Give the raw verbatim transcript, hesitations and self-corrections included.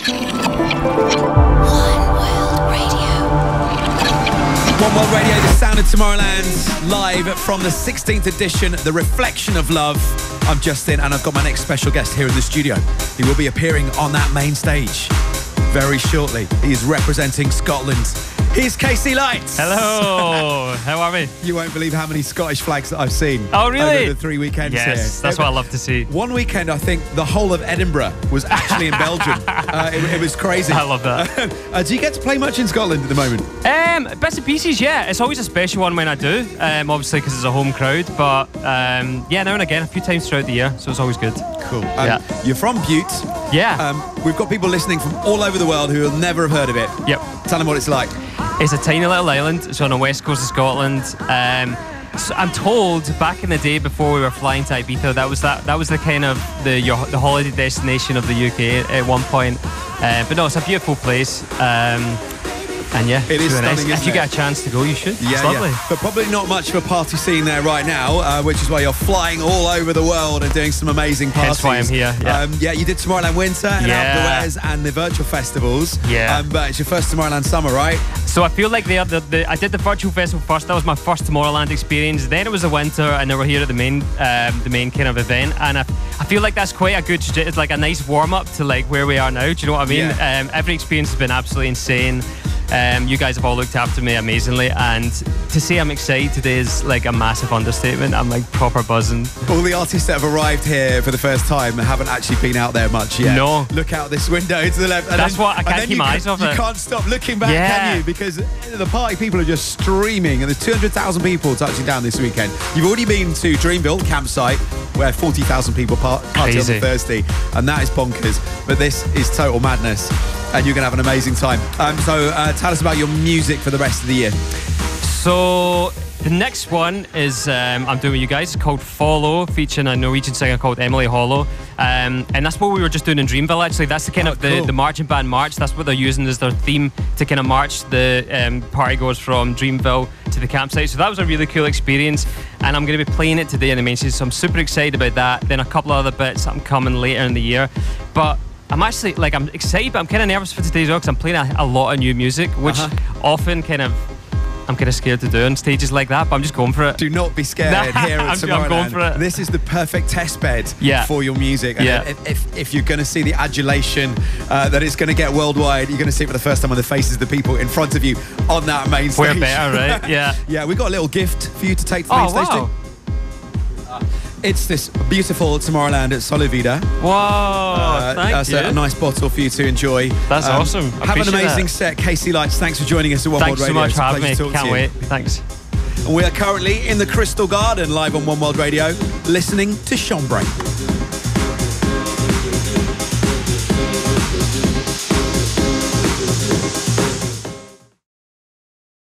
One World Radio, the sound of Tomorrowland, live from the sixteenth edition, The Reflection of Love. I'm Justin, and I've got my next special guest here in the studio. He will be appearing on that main stage very shortly. He is representing Scotland. Here's Casey Lights. Hello. How are we? You won't believe how many Scottish flags that I've seen. Oh, really? Over the three weekends yes, here. Yes, that's what I love to see. One weekend, I think the whole of Edinburgh was actually in Belgium. Uh, it, it was crazy. I love that. uh, do you get to play much in Scotland at the moment? Um, bits and pieces, yeah. It's always a special one when I do, um, obviously because it's a home crowd. But um, yeah, now and again, a few times throughout the year, so it's always good. Cool. Um, yeah. You're from Butte. Yeah. Um, we've got people listening from all over the world who will never have heard of it. Yep. Tell them what it's like. It's a tiny little island. It's on the west coast of Scotland. Um, so I'm told back in the day before we were flying to Ibiza, that was that that was the kind of the your, the holiday destination of the U K at one point. Uh, but no, it's a beautiful place. Um, And yeah, it is really stunning. Nice. If you it? get a chance to go, you should. Yeah, it's lovely. Yeah. But probably not much of a party scene there right now, uh, which is why you're flying all over the world and doing some amazing parties. That's why I'm here. Yeah, um, yeah you did Tomorrowland Winter and yeah. Outdoors and the virtual festivals. Yeah. Um, but it's your first Tomorrowland Summer, right? So I feel like the, the, the I did the virtual festival first. That was my first Tomorrowland experience. Then it was the winter, and then we're here at the main um, the main kind of event. And I, I feel like that's quite a good, it's like a nice warm up to like where we are now. Do you know what I mean? Yeah. Um, every experience has been absolutely insane. Um, you guys have all looked after me amazingly, and to say I'm excited today is like a massive understatement. I'm like proper buzzing. All the artists that have arrived here for the first time haven't actually been out there much yet. No. Look out this window to the left. And That's then, what I can't keep my eyes off You it. can't stop looking back, yeah. can you? Because the party people are just streaming, and there's two hundred thousand people touching down this weekend. You've already been to Dreamville campsite, where forty thousand people par- party on Thursday, and that is bonkers. But this is total madness, and you're going to have an amazing time. Um, so uh, tell us about your music for the rest of the year. So the next one is um, I'm doing with you guys. It's called Follow, featuring a Norwegian singer called Emily Hollow. Um, and that's what we were just doing in Dreamville, actually. That's the kind oh, of the, cool. the marching band march. That's what they're using as their theme to kind of march the um, party goers from Dreamville to the campsite. So that was a really cool experience. And I'm going to be playing it today in the main stage. So I'm super excited about that. Then a couple of other bits that I'm coming later in the year. But I'm actually, like, I'm excited, but I'm kind of nervous for today as well, because I'm playing a, a lot of new music, which uh-huh. often kind of, I'm kind of scared to do on stages like that, but I'm just going for it. Do not be scared here at Tomorrowland. I'm going for it. This is the perfect test bed yeah. for your music. And yeah. if, if, if you're going to see the adulation uh, that is going to get worldwide, you're going to see it for the first time on the faces of the people in front of you on that main stage. We're better, right? Yeah. Yeah, we've got a little gift for you to take to the oh, main stage wow. too. It's this beautiful Tomorrowland at Solivida. Wow, uh, thank that's you. A, a nice bottle for you to enjoy. That's um, awesome. I have an amazing that. set. Casey Lights, thanks for joining us at One Thanks World Radio. Thanks so much for having me. To Can't to wait. Thanks. And we are currently in the Crystal Garden, live on One World Radio, listening to Chambray.